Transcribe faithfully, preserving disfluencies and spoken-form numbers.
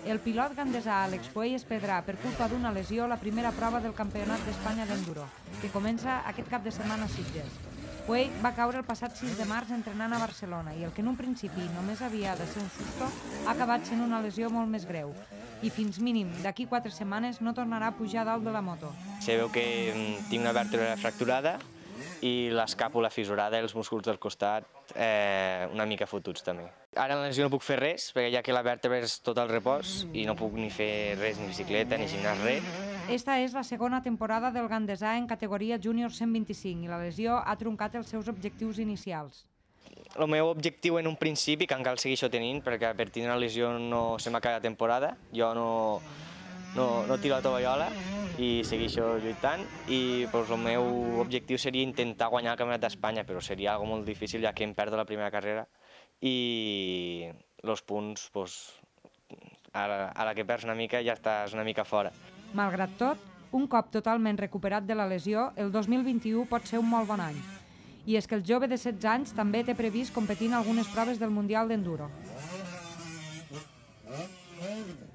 El pilot gandesà Àlex Puey es perdrà per culpa d'una lesió la primera prova del Campionat d'Espanya d'Enduro, que comença aquest cap de setmana a Sitges. Puey va caure el passat sis de març entrenant a Barcelona i el que en un principi només havia de ser un susto ha acabat sent una lesió molt més greu i fins mínim d'aquí quatre setmanes no tornarà a pujar dalt de la moto. Se veu que tinc una vèrtebra fracturada i l'escàpula fissurada i els músculs del costat eh, una mica fotuts també. Ara en la lesió no puc fer res perquè ja que la vèrtebra és tot el repòs i no puc ni fer res, ni bicicleta, ni gimnàs, res. Esta és la segona temporada del gandesà en categoria júnior cent vint-i-cinc i la lesió ha truncat els seus objectius inicials. El meu objectiu en un principi, que encara el segueixo tenint, perquè per tenir una lesió no se m'acaba la temporada, jo no, no, no tiro la tovallola i segueixo lluitant i pues, el meu objectiu seria intentar guanyar el Campionat d'Espanya, però seria algo molt difícil ja que em perdo la primera carrera i els punts, pues, a, la, a la que perds una mica ja estàs una mica fora. Malgrat tot, un cop totalment recuperat de la lesió, el dos mil vint-i-u pot ser un molt bon any. I és que el jove de setze anys també té previst competir en algunes proves del Mundial d'Enduro.